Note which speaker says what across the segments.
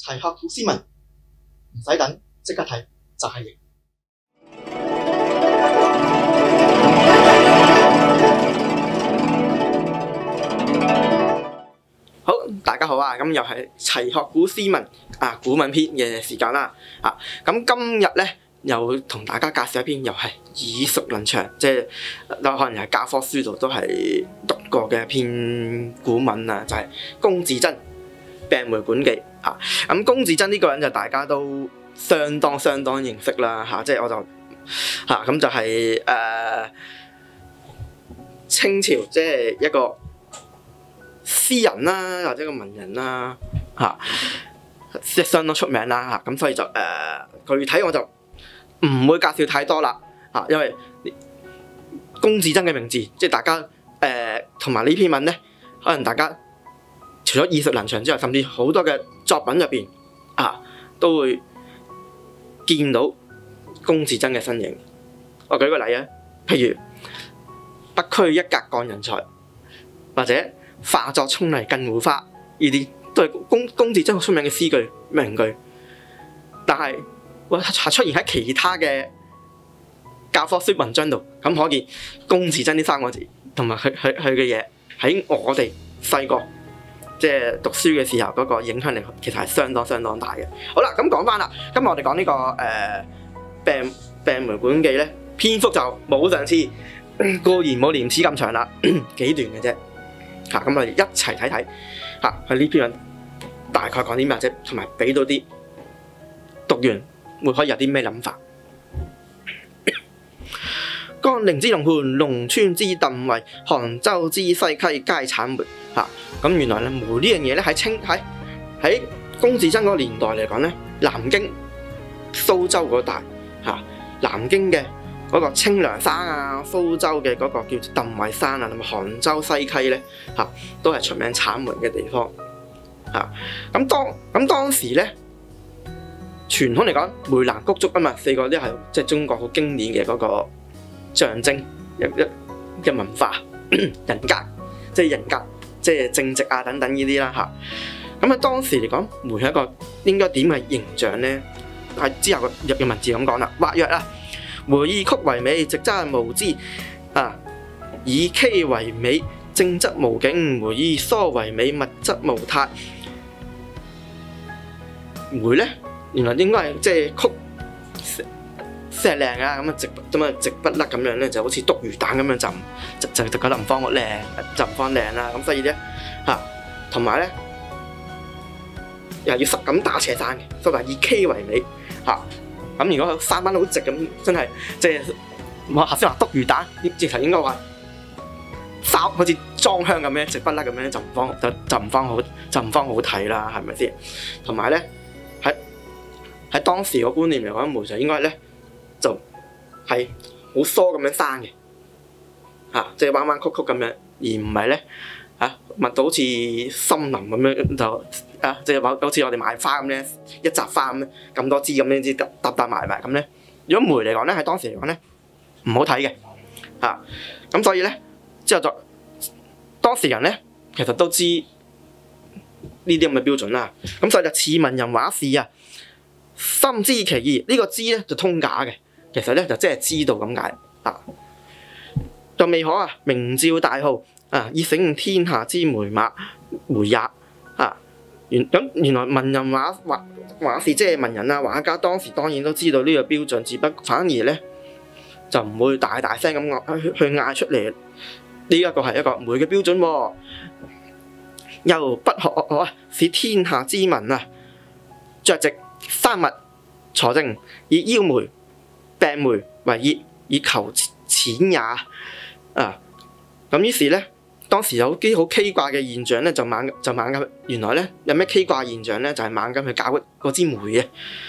Speaker 1: 齊學古詩文，唔使等，即刻睇就係型。好，大家好啊！咁又係齊學古詩文古文篇嘅時間啦。咁今日咧又同大家介紹一篇又係耳熟能詳，即係可能係教科書度都係讀過嘅一篇古文啊，就係龔自珍《病梅館記》啊。咁龔自珍呢個人就大家都相當認識啦嚇，即係我就咁就係清朝即係一個詩人啦，或者一個文人啦即係相當出名啦咁所以就具體我就唔會介紹太多啦因為龔自珍嘅名字，即係大家同埋呢篇文咧，可能大家除咗耳熟能詳之外，甚至好多嘅作品入邊都會見到龔自珍嘅身影。我舉個例啊，譬如不拘一格降人才，或者化作葱泥更護花，呢啲都係龔自珍好出名嘅詩句名句。但係出現喺其他嘅教科書文章度，咁可見龔自珍呢三個字同埋佢嘅嘢喺我哋細個即係讀書嘅時候嗰個影響力其實係相當大嘅。好啦，咁講翻啦，今日我哋講呢個病梅館記咧，篇幅就冇上次固然冇廉恥咁長啦，幾段嘅啫。咁我哋一齊睇睇佢呢篇文大概講啲咩啫，同埋俾到啲讀完會可以有啲咩諗法。江陵之龍盤，龍川之鄧圍，杭州之西溪皆產梅。咁原來咧梅呢樣嘢咧喺龔自珍嗰個年代嚟講咧，南京、蘇州嗰帶南京嘅嗰個清涼山蘇州嘅嗰個叫鄧圍山同埋杭州西溪咧都係出名產梅嘅地方。咁當時咧傳統嚟講，梅蘭菊竹嘛，四個都係即係中國好經典嘅嗰個象徵嘅文化人格，即係人格，即係正直等等呢啲啦咁喺當時嚟講，梅係一個應該點嘅形象咧？係之後嘅文字咁講啦，或曰梅以曲為美，直則無姿以畸為美，正則無景；梅以疏為美，密則無態。梅咧，原來應該係即係曲石靚咁直不甩咁樣咧，就好似篤魚蛋咁樣就覺得唔方靚，就唔方靚啦。咁所以咧同埋咧又要實咁打斜山嘅，所以話以畸為美咁如果三班好直咁，真係即係我頭先話篤魚蛋，直頭應該話好似裝香咁樣直不甩咁樣，就唔方好睇啦，係咪先？同埋咧喺當時個觀念嚟講，梅就應該咧就係好疏咁樣生嘅即係彎彎曲曲咁樣，而唔係咧密到好似森林咁樣就即係好似我哋買花咁咧，一扎花咁咁多枝咁樣枝搭埋咁咧。如果梅嚟講咧，喺當時嚟講咧唔好睇嘅咁所以咧之後就當時人咧其實都知呢啲咁嘅標準啦。咁所以就似文人畫士深知其意，呢個知咧就通假嘅，其實咧就即係知道咁解就未可明照大號以醒天下之梅也原來文人畫士即係文人畫家，當時當然都知道呢個標準，只不過反而咧就唔會大聲咁去嗌出嚟。呢一個係一個梅嘅標準又不可使天下之民着直山脈鋤正，以邀梅、病梅為業，以求錢也咁於是咧，當時有啲好奇怪嘅現象咧，就猛咁原來咧有咩奇怪現象咧，就係猛咁去搞嗰支梅嘅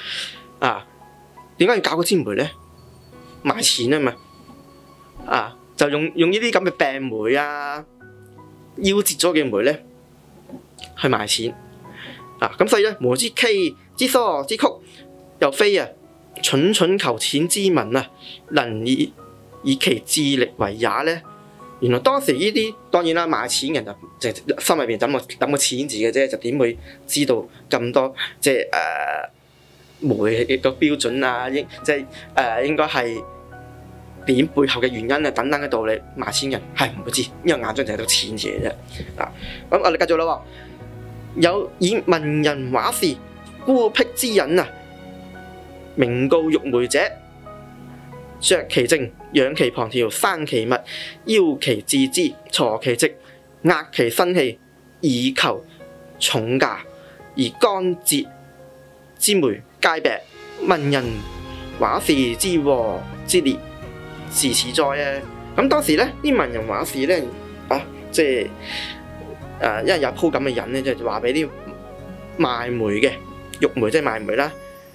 Speaker 1: 點解要搞嗰支梅咧？賣錢啊嘛就用呢啲咁嘅病梅夭折咗嘅梅咧去賣錢咁所以咧梅之畸之疏之曲，又非蠢求錢之民能以其智力為也咧原來當時呢啲當然啦，賣錢人就心入邊諗個錢字嘅啫，就點會知道咁多即係煤個標準啊？即係應該係點背後嘅原因啊等等嘅道理，賣錢人係唔會知，因為眼中就係到錢字嘅啫。咁我哋繼續啦喎，有以文人畫事孤僻之隱啊，名告玉梅者，削其正，仰其旁條，生其密，邀其自枝，鋤其直，壓其生氣，以求重價，而乾節之梅皆病。文人畫事之禍之烈，是此哉啊！咁當時咧，啲文人畫事咧即係因為有鋪咁嘅人咧，就話俾啲賣煤嘅玉梅，即係賣煤啦，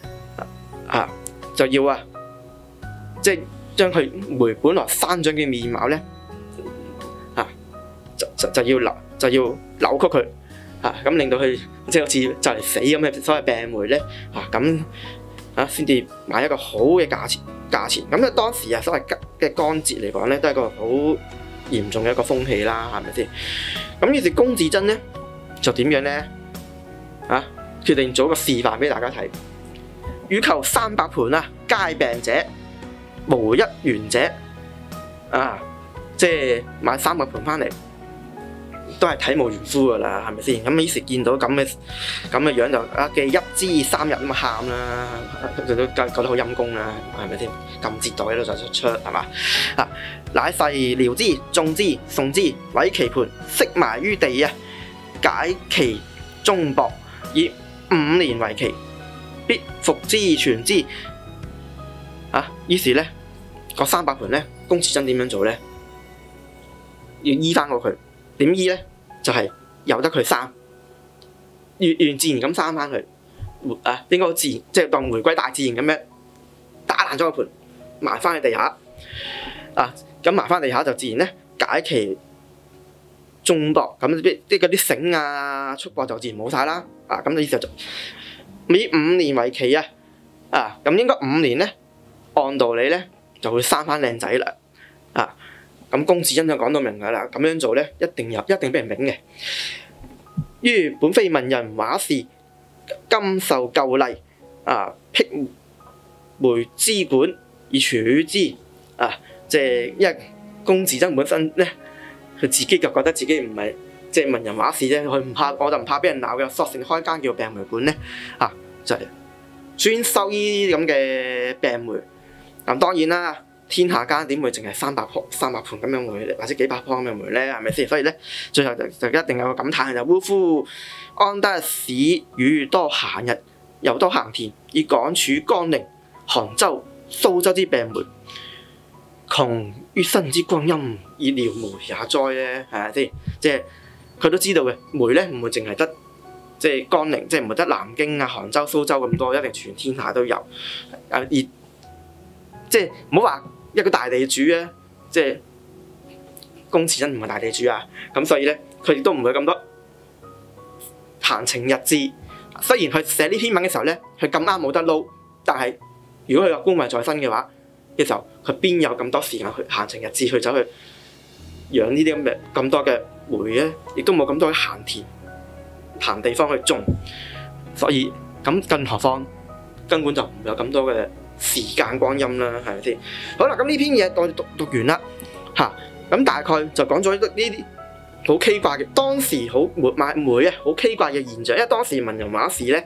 Speaker 1: 就要即係將佢梅本來生長嘅面貌咧，就要扭曲佢，咁令到佢即係好似就嚟死咁嘅所謂病梅咧，咁先至買一個好嘅價錢。咁咧當時所謂嘅乾節嚟講咧，都係一個好嚴重嘅一個風氣啦，係咪先？咁於是龔自珍咧就點樣咧？決定做一個示範俾大家睇。欲求300盤皆病者，無一圓者。即係買300盤翻嚟，都係體無完膚噶啦，係咪先？咁於是見到咁嘅樣就既一支3日咁喊啦，佢都覺得好陰功啦，係咪先？咁折袋喺度就出係嘛？乃誓繚之、種之、送之，毀其盤，息埋於地解其中薄，以5年為期，必復之傳之。於是咧，嗰300盤咧，龔自珍點樣做咧？要醫翻過佢，點醫咧？就係由得佢生，原自然咁生翻佢，應該好自然，即係當回歸大自然咁樣打爛咗個盤，埋翻喺地下，咁埋翻地下就自然咧解其中薄，咁啲嗰啲繩束縛就自然冇晒啦，咁意思就以5年為期咁應該5年咧，按道理咧就會生翻靚仔啦，咁龔自珍就講到明㗎啦，咁樣做咧一定俾人明嘅。於本非文人畫事，今受舊例，辟梅之管以處之，即係因為龔自珍本身咧，佢自己就覺得自己唔係即係文人畫事啫，佢唔怕，我就唔怕俾人鬧嘅，索性開間叫病梅館咧，就係專收呢啲咁嘅病梅。咁當然啦。天下間點會淨係300盤咁樣梅，或者幾百樖咁樣梅咧？係咪先？所以咧，最後就一定有個感嘆，就嗚呼！安得使予多閒日，又多閒田，以趕處江陵、杭州、蘇州之病梅，窮於身之光陰，以聊梅也哉咧？係咪先？即係佢都知道嘅，梅咧唔會淨係得即係江陵，即係唔係得南京杭州、蘇州咁多，一定全天下都有。而即係唔好話一個大地主即係龔自珍唔係大地主咁所以咧佢亦都唔會咁多閒情逸致。雖然佢寫呢篇文嘅時候咧，佢咁啱冇得撈，但係如果佢有官位在身嘅話嘅時候，佢邊有咁多時間去閒情逸致去走去養呢啲咁多嘅梅咧？亦都冇咁多嘅閒地方去種，所以咁更何況根本就唔有咁多嘅時間光陰啦，係咪先？好啦，咁呢篇嘢我哋讀完啦，咁大概就講咗呢啲好奇怪嘅當時賣梅好奇怪嘅現象，因為當時文人畫事咧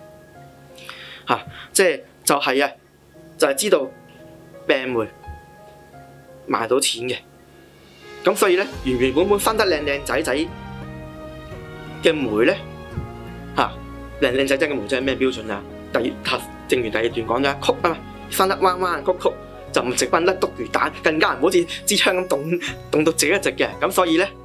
Speaker 1: 就係知道病梅賣到錢嘅，咁所以咧原本生得靚仔嘅梅咧靚仔嘅梅仔係咩標準啊？正如第二段講咗曲生得彎彎曲曲，就唔直奔甩篤魚蛋，更加唔好似支槍咁棟到直一直嘅。咁所以咧，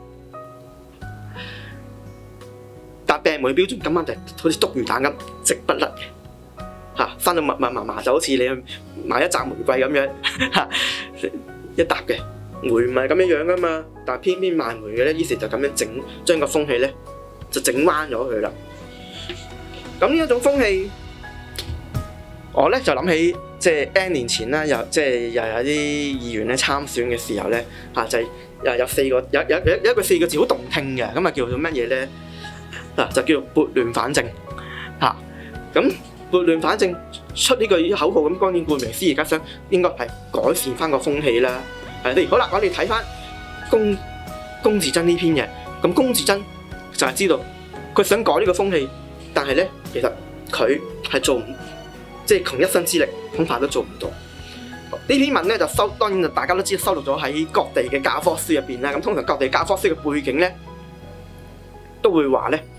Speaker 1: 但病梅標準咁啱就好似篤魚蛋咁直不甩嘅，生到密麻就好似你去買一紮玫瑰咁樣，一沓嘅梅唔係咁樣噶嘛，但偏偏賣梅嘅咧，於是就咁樣將個風氣咧就整彎咗佢啦。咁呢一種風氣。我咧就諗起即係 N 年前啦，又有啲議員咧參選嘅時候咧，就又有4個有一個4個字好動聽嘅，咁叫做乜嘢咧？就叫做撥亂反正咁撥亂反正出呢句口號，咁當然顧名思義，而家想應該係改善翻個風氣啦。好啦，我哋睇翻龔自珍呢篇嘢，咁龔自珍就係知道佢想改呢個風氣，但係咧其實佢係做唔，即係窮一生之力恐怕都做唔到。呢篇文咧就當然大家都知收錄咗喺各地嘅教科書入邊啦。咁通常各地教科書嘅背景咧都會話咧，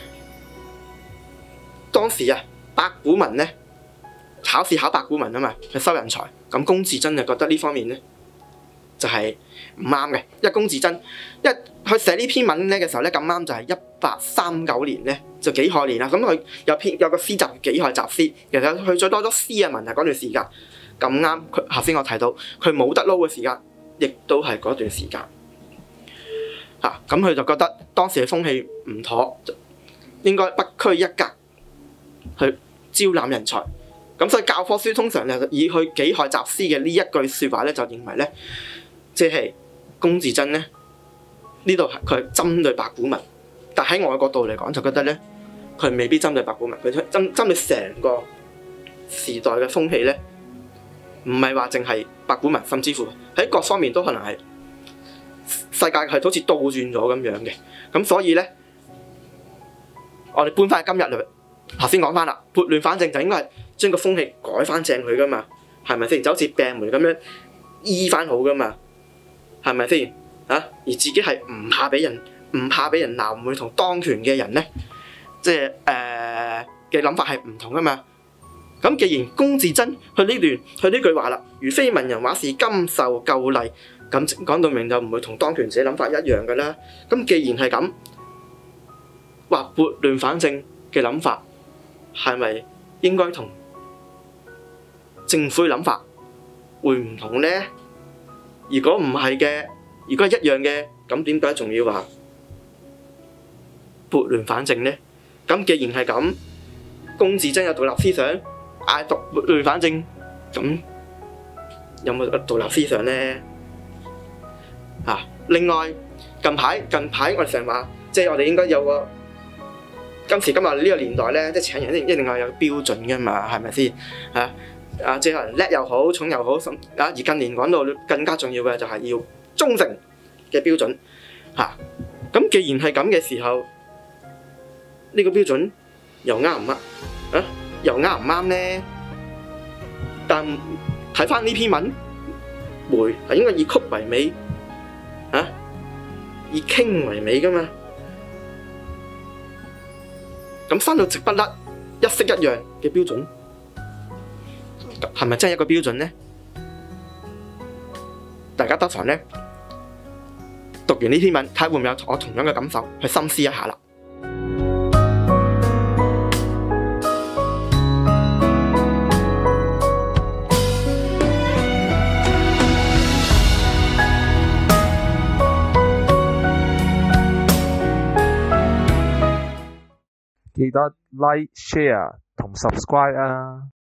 Speaker 1: 當時八股文咧考試考八股文啊嘛，去收人才。咁龔自珍就覺得呢方面咧就係唔啱嘅。因為龔自珍佢寫呢篇文咧嘅時候咧，咁啱就係1839年咧，就己亥年啦。咁佢有個詩集己亥集詩，其實佢最多咗詩嘅文係嗰段時間。咁啱佢頭先我提到佢冇得撈嘅時間，亦都係嗰段時間。咁佢就覺得當時嘅風氣唔妥，應該不拘一格去招攬人才。咁所以教科書通常就以佢己亥集詩嘅呢一句説話咧，就認為咧，即係龔自珍咧呢度佢係針對八股文，但喺我嘅角度嚟講，就覺得咧佢未必針對八股文，佢針對成個時代嘅風氣咧，唔係話淨係八股文，甚至乎喺各方面都可能係世界係好似倒轉咗咁樣嘅。咁所以咧，我哋搬翻今日嚟，頭先講翻啦，撥亂反正就應該係將個風氣改翻正佢噶嘛，係咪先？就好似病梅咁樣醫翻好噶嘛，係咪先？而自己係唔怕俾人鬧，唔會同當權嘅人咧，即係嘅諗法係唔同噶嘛。咁既然龔自珍佢呢句話啦，如非文人畫士今受舊例，咁講到明就唔會同當權者諗法一樣噶啦。咁既然係咁，話撥亂反正嘅諗法係咪應該同政府嘅諗法會唔同呢？如果唔係嘅，如果係一樣嘅，咁點解仲要話撥亂反正呢？咁既然係咁，龔自珍有獨立思想，嗌撥亂反正，咁有冇獨立思想呢？另外近排我哋成日話，即係我哋應該有個今時今日呢個年代咧，即係請人一定係有標準㗎嘛，係咪先？即係可能叻又好，重又好，而近年講到更加重要嘅就係要忠誠嘅標準。咁既然係咁嘅時候，呢個標準又啱唔啱？又啱唔啱呢？但睇翻呢篇文，梅係應該以曲為美，以傾為美噶嘛。咁生到直不甩，一式一樣嘅標準，係咪真係一個標準呢？大家不妨呢讀完呢篇文，睇會唔會有我同樣嘅感受，去深思一下啦。
Speaker 2: 記得 like、share 同 subscribe 啊！